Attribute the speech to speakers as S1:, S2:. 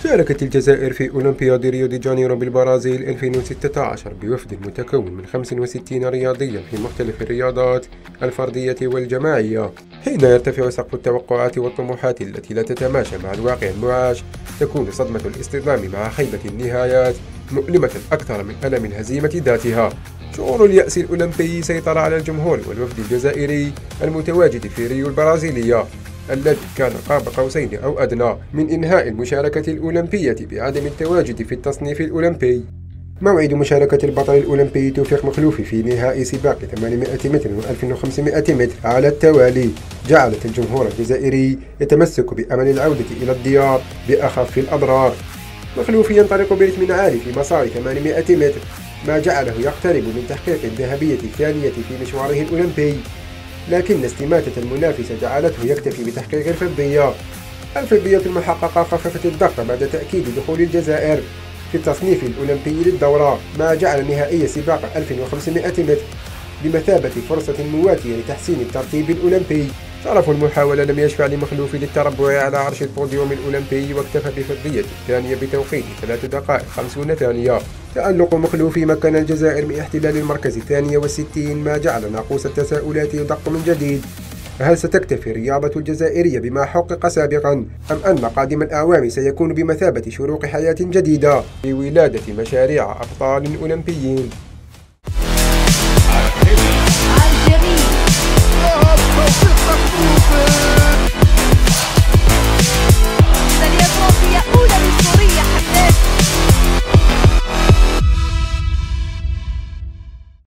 S1: شاركت الجزائر في أولمبياد ريو دي جانيرو بالبرازيل 2016 بوفد متكون من 65 رياضيا في مختلف الرياضات الفردية والجماعية. حين يرتفع سقف التوقعات والطموحات التي لا تتماشى مع الواقع المعاش، تكون صدمة الاصطدام مع خيبة النهايات مؤلمة أكثر من ألم الهزيمة ذاتها. شعور اليأس الأولمبي سيطر على الجمهور والوفد الجزائري المتواجد في ريو البرازيلية، الذي كان قاب قوسين أو أدنى من إنهاء المشاركة الأولمبية بعدم التواجد في التصنيف الأولمبي. موعد مشاركة البطل الأولمبي توفيق مخلوفي في نهائي سباق 800 متر و 1500 متر على التوالي جعلت الجمهور الجزائري يتمسك بأمل العودة إلى الديار بأخف الأضرار. مخلوفي ينطلق برتم عالي في مسار 800 متر، ما جعله يقترب من تحقيق الذهبية الثانية في مشواره الأولمبي، لكن استماتة المنافسة جعلته يكتفي بتحقيق الفضية. الفضية المحققة خففت الضغط بعد تأكيد دخول الجزائر في التصنيف الأولمبي للدورة، ما جعل نهائي سباق 1500 متر بمثابة فرصة مواتية لتحسين الترتيب الأولمبي. طرف المحاولة لم يشفع لمخلوفي للتربع على عرش البوديوم الأولمبي، واكتفى بفضية الثانية بتوقيت 3 دقائق 50 ثانية. تألق مخلوفي مكن الجزائر من احتلال المركز 62، ما جعل ناقوس التساؤلات يدق من جديد. هل ستكتفي الرياضة الجزائرية بما حقق سابقا، أم أن قادم الأعوام سيكون بمثابة شروق حياة جديدة لولادة مشاريع أبطال أولمبيين؟